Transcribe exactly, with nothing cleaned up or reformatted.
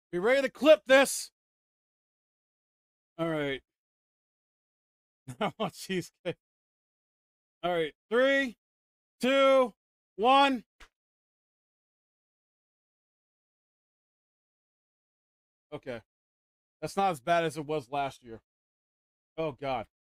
Be ready to clip this. All right. I want cheesecake. All right. Three, two, one. Okay. That's not as bad as it was last year. Oh, God.